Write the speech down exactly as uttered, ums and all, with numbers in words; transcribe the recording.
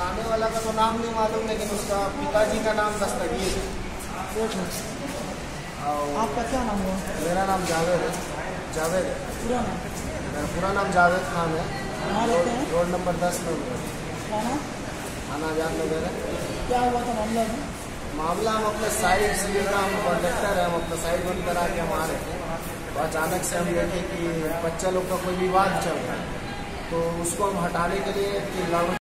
चलाने वाला का तो नाम नहीं मालूम, लेकिन उसका पिताजी का नाम दस्तगीर है। आपका क्या नाम हुआ? मेरा नाम जावेद है। जावेद है पूरा नाम? मेरा पूरा नाम जावेद खान है। कहाँ रहते हैं? रोड नंबर दस में हुआ। खाना थाना आजाद नगर है। क्या हुआ था मामला में? मामला हम अपने साइड से हम कॉन्ट्रेक्टर है, हम अपना साइड बंद करा के हम आ रहे थे, तो अचानक से हम देखे कि बच्चा लोग का कोई विवाद चल रहा है, तो उसको हम हटाने के लिए कि